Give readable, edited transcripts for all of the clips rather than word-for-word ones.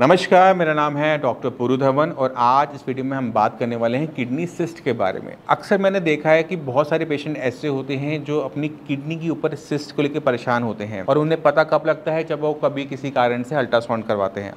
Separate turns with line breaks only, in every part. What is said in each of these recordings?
नमस्कार, मेरा नाम है डॉक्टर पुरु धवन और आज इस वीडियो में हम बात करने वाले हैं किडनी सिस्ट के बारे में। अक्सर मैंने देखा है कि बहुत सारे पेशेंट ऐसे होते हैं जो अपनी किडनी के ऊपर सिस्ट को लेकर परेशान होते हैं और उन्हें पता कब लगता है, जब वो कभी किसी कारण से अल्ट्रासाउंड करवाते हैं।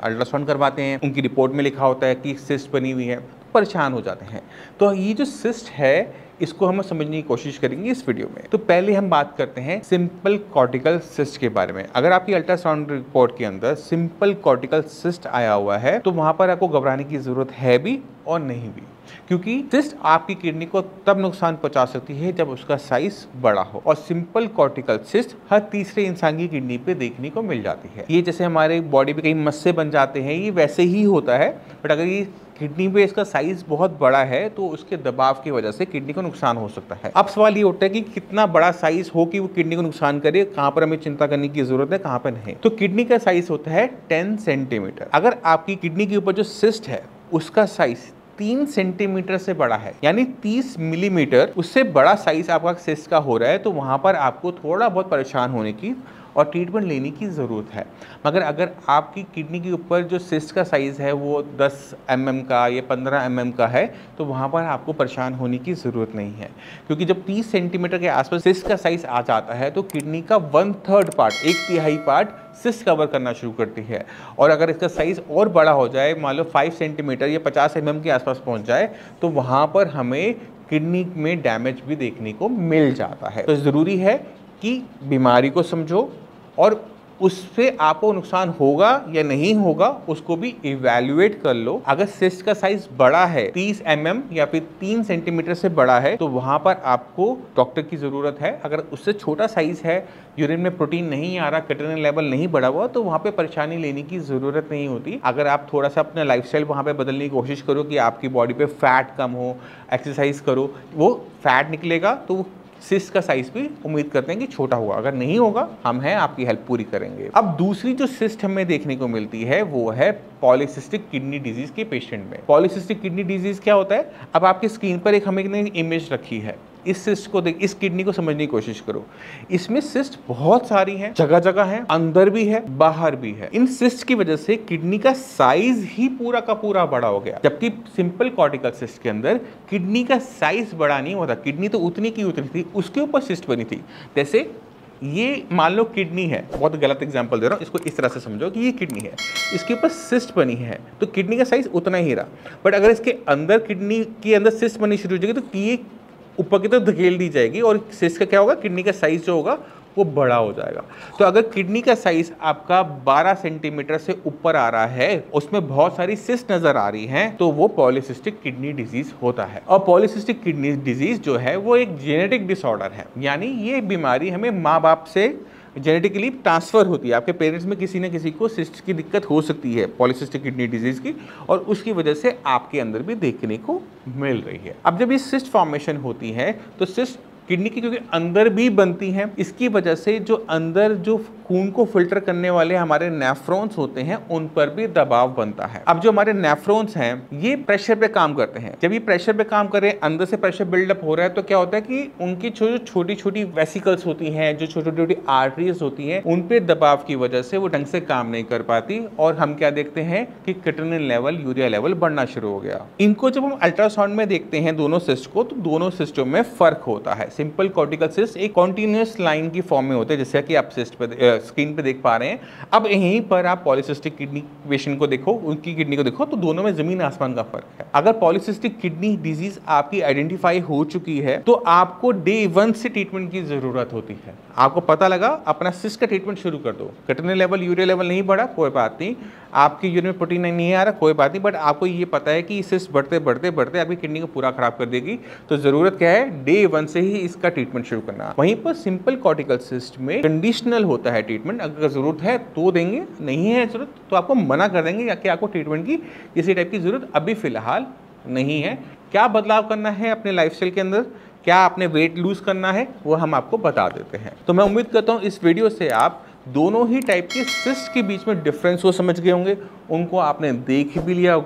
उनकी रिपोर्ट में लिखा होता है कि सिस्ट बनी हुई है, परेशान हो जाते हैं। तो ये जो सिस्ट है इसको हम समझने की कोशिश करेंगे इस वीडियो में। तो पहले हम बात करते हैं सिंपल कॉर्टिकल सिस्ट के बारे में। अगर आपकी अल्ट्रासाउंड रिपोर्ट के अंदर सिंपल कॉर्टिकल सिस्ट आया हुआ है तो वहां पर आपको घबराने की जरूरत है भी और नहीं भी, क्योंकि सिस्ट आपकी किडनी को तब नुकसान पहुंचा सकती है जब उसका साइज बड़ा हो। और सिंपल कॉर्टिकल सिस्ट हर तीसरे इंसान की किडनी पे देखने को मिल जाती है। ये जैसे हमारे बॉडी पे कई मस्से बन जाते हैं, ये वैसे ही होता है। बट अगर ये किडनी पे इसका साइज बहुत बड़ा है तो उसके दबाव की वजह से किडनी को नुकसान हो सकता है। अब सवाल ये उठता है कि कितना बड़ा साइज हो कि वो किडनी को नुकसान करे, कहां पर हमें चिंता करने की जरूरत है, कहां पर नहीं। तो किडनी का साइज होता है 10 सेंटीमीटर। अगर आपकी किडनी के ऊपर जो सिस्ट है उसका साइज 3 सेंटीमीटर से बड़ा है, यानी 30 मिलीमीटर उससे बड़ा साइज आपका सिस्ट का हो रहा है, तो वहां पर आपको थोड़ा बहुत परेशान होने की और ट्रीटमेंट लेने की ज़रूरत है। मगर अगर आपकी किडनी के ऊपर जो सिस्ट का साइज़ है वो 10 mm का या 15 mm का है तो वहाँ पर आपको परेशान होने की ज़रूरत नहीं है, क्योंकि जब 30 सेंटीमीटर के आसपास सिस्ट का साइज़ आ जाता है तो किडनी का 1/3 पार्ट, 1/3 पार्ट सिस्ट कवर करना शुरू करती है। और अगर इसका साइज़ और बड़ा हो जाए, मान लो 5 सेंटीमीटर या 50 mm के आसपास पहुँच जाए, तो वहाँ पर हमें किडनी में डैमेज भी देखने को मिल जाता है। तो ज़रूरी है कि बीमारी को समझो और उससे आपको नुकसान होगा या नहीं होगा उसको भी इवैल्यूएट कर लो। अगर सिस्ट का साइज बड़ा है, 30 mm या फिर 3 सेंटीमीटर से बड़ा है, तो वहां पर आपको डॉक्टर की जरूरत है। अगर उससे छोटा साइज है, यूरिन में प्रोटीन नहीं आ रहा, क्रिएटिनिन लेवल नहीं बढ़ा हुआ, तो वहां पे परेशानी लेने की जरूरत नहीं होती। अगर आप थोड़ा सा अपना लाइफस्टाइल वहां पे बदलने की कोशिश करो कि आपकी बॉडी पे फैट कम हो, एक्सरसाइज करो, वो फैट निकलेगा तो सिस्ट का साइज भी उम्मीद करते हैं कि छोटा होगा। अगर नहीं होगा, हम हैं, आपकी हेल्प पूरी करेंगे। अब दूसरी जो सिस्ट हमें देखने को मिलती है वो है पॉलीसिस्टिक किडनी डिजीज के पेशेंट में। पॉलीसिस्टिक किडनी डिजीज क्या होता है? अब आपकी स्क्रीन पर एक हमने इमेज रखी है, इस सिस्ट को देख, इस किडनी को समझने की कोशिश करो। इसमें सिस्ट बहुत सारी हैं, जगह जगह है, अंदर भी है, बाहर भी है। इन सिस्ट की वजह से किडनी का साइज ही पूरा का पूरा बड़ा हो गया, जबकि सिंपल कॉर्टिकल सिस्ट के अंदर किडनी का साइज बड़ा नहीं होता। किडनी तो उतनी की उतनी थी, उसके ऊपर सिस्ट बनी थी। जैसे ये मान लो किडनी है, बहुत गलत एग्जांपल दे रहा हूँ, इसको इस तरह से समझो कि ये किडनी है, इसके ऊपर सिस्ट बनी है, तो किडनी का साइज उतना ही रहा। बट अगर इसके अंदर किडनी के अंदर सिस्ट बनी शुरू हो जाएगी तो ये ऊपर की तरफ धकेल दी जाएगी और सिस्ट का क्या होगा, किडनी का साइज जो होगा वो बड़ा हो जाएगा। तो अगर किडनी का साइज आपका 12 सेंटीमीटर से ऊपर आ रहा है, उसमें बहुत सारी सिस्ट नजर आ रही हैं, तो वो पॉलीसिस्टिक किडनी डिजीज होता है। और पॉलीसिस्टिक किडनी डिजीज जो है वो एक जेनेटिक डिसऑर्डर है, यानी ये बीमारी हमें माँ बाप से जेनेटिकली ट्रांसफर होती है। आपके पेरेंट्स में किसी न किसी को सिस्ट की दिक्कत हो सकती है, पॉलीसिस्टिक किडनी डिजीज की, और उसकी वजह से आपके अंदर भी देखने को मिल रही है। अब जब ये सिस्ट फॉर्मेशन होती है तो सिस्ट किडनी की क्योंकि अंदर भी बनती हैं, इसकी वजह से जो अंदर जो खून को फिल्टर करने वाले हमारे नेफ्रॉन्स होते हैं उन पर भी दबाव बनता है। अब जो हमारे नेफ्रॉन्स हैं ये प्रेशर पे काम करते हैं। जब ये प्रेशर पे काम कर रहे हैं, अंदर से प्रेशर बिल्डअप हो रहा है, तो क्या होता है कि उनकी जो छोटी छोटी वेसिकल्स होती हैं, जो छोटी छोटी आर्टरीज होती हैं, उन पे दबाव की वजह से वो ढंग से काम नहीं कर पाती और हम क्या देखते हैं कि क्रिएटिनिन लेवल, यूरिया लेवल बढ़ना शुरू हो गया। इनको जब हम अल्ट्रासाउंड में देखते हैं दोनों सिस्ट को, तो दोनों सिस्टों में फर्क होता है। सिंपल कॉर्टिकल सिस्ट एक कॉन्टिन्यूअस लाइन की फॉर्म में होते हैं, जैसे कि आप सिस्ट पे स्क्रीन पे देख पा रहे हैं। अब यहीं पर आप पॉलीसिस्टिक किडनी पेशेंट को देखो, उनकी किडनी को देखो, तो दोनों में जमीन आसमान का फर्क है। अगर पॉलीसिस्टिक किडनी डिजीज आपकी आइडेंटिफाई हो चुकी है तो आपको डे 1 से ट्रीटमेंट की जरूरत होती है। आपको पता लगा, अपना सिस्ट का ट्रीटमेंट शुरू कर दो। क्रिएटिनिन लेवल, यूरिया लेवल नहीं बढ़ा, कोई बात नहीं, आपकी यूरिन में प्रोटीन नहीं आ रहा, कोई बात नहीं, बट आपको ये पता है कि सिस्ट बढ़ते बढ़ते बढ़ते आपकी किडनी को पूरा खराब कर देगी। तो जरूरत क्या है, डे 1 से ही इसका ट्रीटमेंट शुरू करना। वहीं पर सिंपल कॉर्टिकल सिस्ट में कंडीशनल होता है ट्रीटमेंट। अगर जरूरत है तो देंगे, नहीं है जरूरत तो आपको मना कर देंगे, या कि आपको ट्रीटमेंट की किसी टाइप की जरूरत अभी फिलहाल नहीं है। क्या बदलाव करना है अपने लाइफस्टाइल के अंदर, क्या आपने वेट लूज करना है, वो हम आपको बता देते हैं। तो मैं उम्मीद करता हूँ इस वीडियो से आप दोनों ही टाइप के सिस्ट के बीच में डिफरेंस को समझ गए होंगे, उनको आपने देख भी लिया होगा।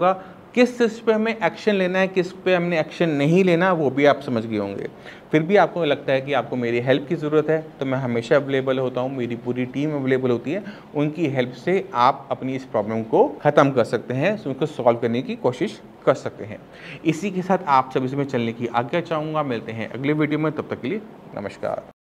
किस सिस्ट पे हमें एक्शन लेना है, किस पे हमने एक्शन नहीं लेना, वो भी आप समझ गए होंगे। फिर भी आपको लगता है कि आपको मेरी हेल्प की ज़रूरत है, तो मैं हमेशा अवेलेबल होता हूँ, मेरी पूरी टीम अवेलेबल होती है। उनकी हेल्प से आप अपनी इस प्रॉब्लम को ख़त्म कर सकते हैं, उसको सॉल्व करने की कोशिश कर सकते हैं। इसी के साथ आप सभी से मैं चलने की आज्ञा चाहूँगा। मिलते हैं अगले वीडियो में, तब तक के लिए नमस्कार।